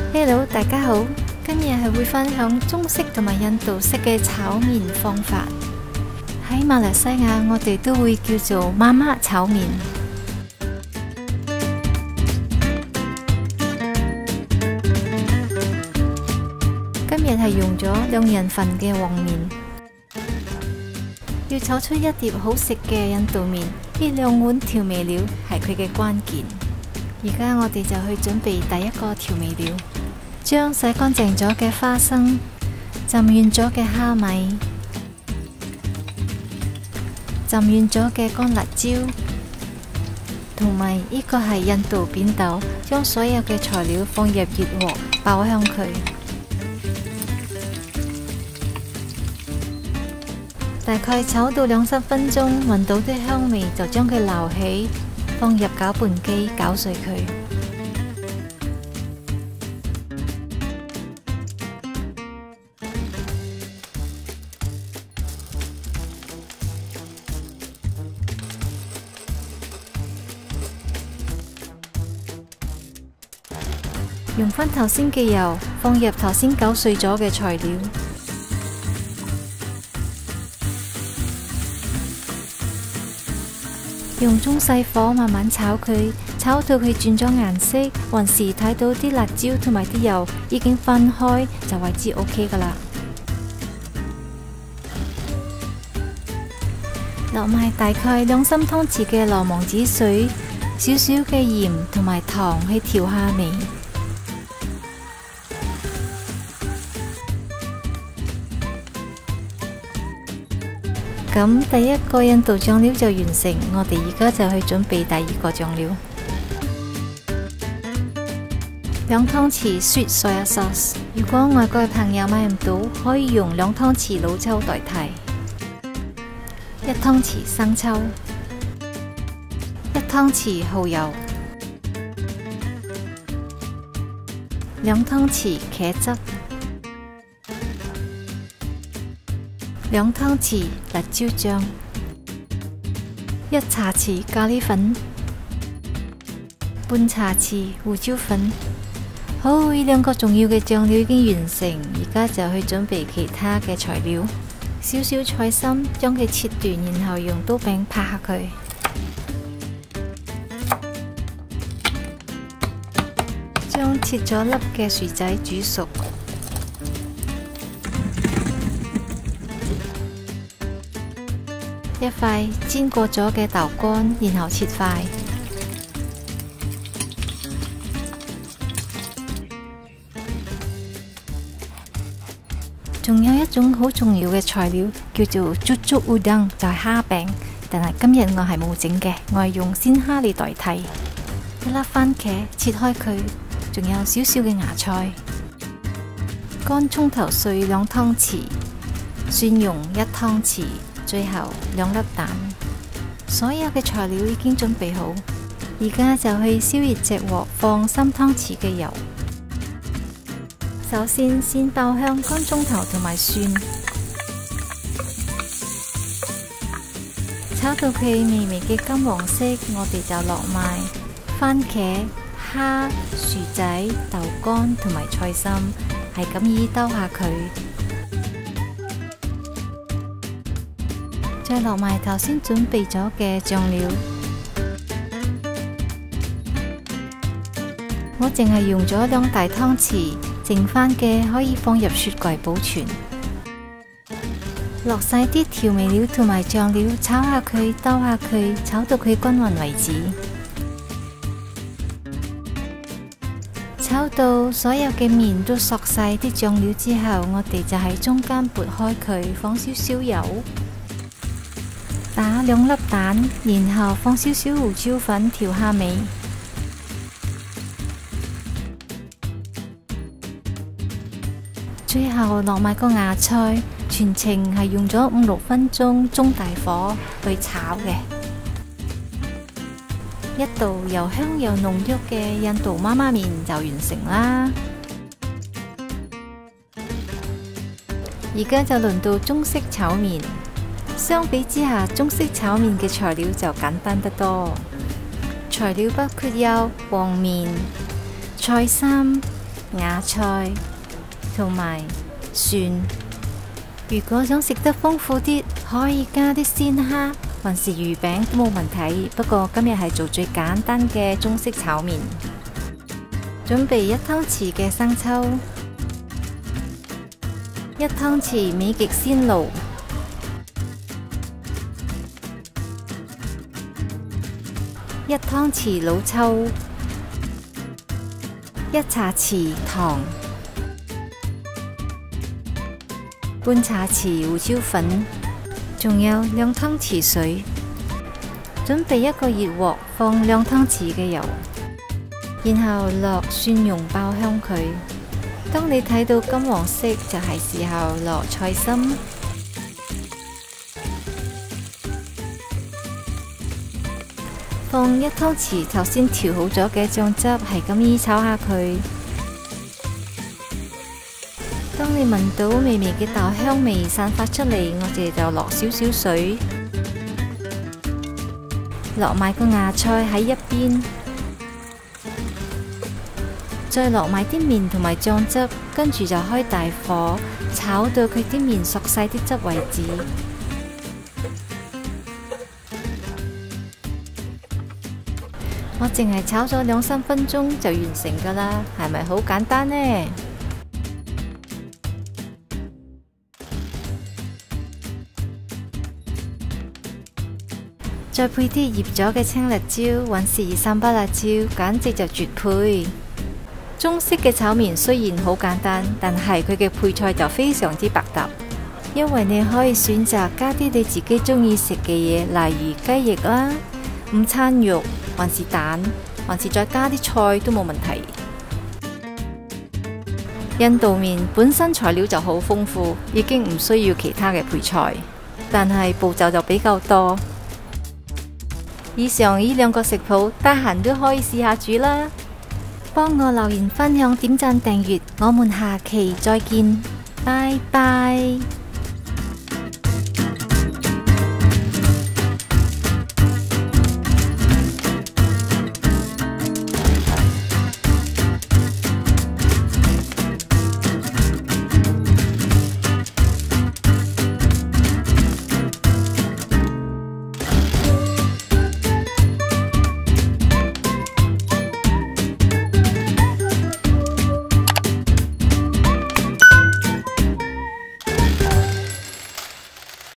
Hello，大家好，今日係會分享中式同埋印度式嘅炒麵方法。喺馬來西亞，我哋都會叫做媽媽炒麵。今日係用咗2人份嘅黃麵，要炒出一碟好食嘅印度麵，呢2碗調味料係佢嘅關鍵。而家我哋就去準備第一個調味料。將洗乾淨咗嘅花生、浸軟咗嘅蝦米、浸軟咗嘅乾辣椒，同埋呢個係印度扁豆，將所有嘅材料放入熱鑊爆香佢。大概炒到2-3分鐘，聞到啲香味就將佢撈起，放入攪拌機攪碎佢。用返頭先嘅油，放入頭先攪碎咗嘅材料，用中細火慢慢炒佢，炒到佢轉咗顏色，還是睇到啲辣椒同埋啲油已經分開，就為之 OK 噶啦。落埋大概2-3湯匙嘅羅望子水，少少嘅鹽同埋糖去調下味。咁第一個印度醬料就完成，我哋而家就去準備第二個醬料。2湯匙 sweet soya sauce， 如果外國嘅朋友買唔到，可以用2湯匙老抽代替。1湯匙生抽，1湯匙蠔油，2湯匙茄汁，2湯匙辣椒醬，1茶匙咖喱粉，半茶匙胡椒粉。好，呢2個重要嘅醬料已經完成，而家就去準備其他嘅材料。少少菜心，將佢切斷，然後用刀柄拍下佢。將切咗粒嘅薯仔煮熟。1塊煎過咗嘅豆乾，然後切塊。仲有一種好重要嘅材料叫做竹竹烏冬，就係蝦餅，但係今日我係冇整嘅，我係用鮮蝦嚟代替。1粒番茄切開佢，仲有少少嘅芽菜。乾葱頭碎2湯匙，蒜蓉1湯匙。最後2粒蛋，所有嘅材料已經準備好，而家就去燒熱隻鑊，放3湯匙嘅油。首先爆香乾葱頭同埋蒜，炒到佢微微嘅金黃色，我哋就落埋番茄、蝦、薯仔、豆乾同埋菜心，係咁意兜下佢。再落埋頭先準備咗嘅醬料，我淨係用咗2大湯匙，剩返嘅可以放入雪櫃保存。落晒啲調味料同埋醬料，炒下佢，兜下佢，炒到佢均勻為止。炒到所有嘅麵都索晒啲醬料之後，我哋就喺中間撥開佢，放少少油。打2粒蛋，然後放少少胡椒粉調下味。最後落埋個芽菜，全程係用咗5-6分鐘中大火去炒嘅。一道又香又濃郁嘅印度媽媽麵就完成啦。而家就輪到中式炒麵。相比之下，中式炒麵嘅材料就簡單得多。材料包括有黃麵、菜心、 芽菜同埋蒜。如果想食得豐富啲，可以加啲鮮蝦，還是魚餅都冇問題。不過今日係做最簡單嘅中式炒麵。準備1湯匙嘅生抽，1湯匙美極鮮露，1湯匙老抽，1茶匙糖，半茶匙胡椒粉，仲有2湯匙水。準備一個熱鑊，放2湯匙嘅油，然後落蒜蓉爆香佢。當你睇到金黃色，就係時候落菜心。放1湯匙頭先調好咗嘅醬汁，係咁依炒下佢。當你聞到微微嘅豆香味散發出嚟，我哋就落少少水，落埋個芽菜喺一邊，再落埋啲麵同埋醬汁，跟住就開大火炒到佢啲麵熟晒啲汁為止。我淨係炒咗2-3分鐘就完成㗎喇，係咪好簡單呢？再配啲醃咗嘅青辣椒，還是三巴辣椒，簡直就絕配。中式嘅炒麵雖然好簡單，但係佢嘅配菜就非常之百搭，因為你可以選擇加啲你自己中意食嘅嘢，例如雞翼啦、午餐肉，還是蛋，還是再加啲菜都冇問題。印度麵本身材料就好豐富，已經唔需要其他嘅配菜，但係步驟就比較多。以上呢2個食譜，得閒都可以試下煮啦。幫我留言分享、點讚、訂閱，我們下期再見，拜拜。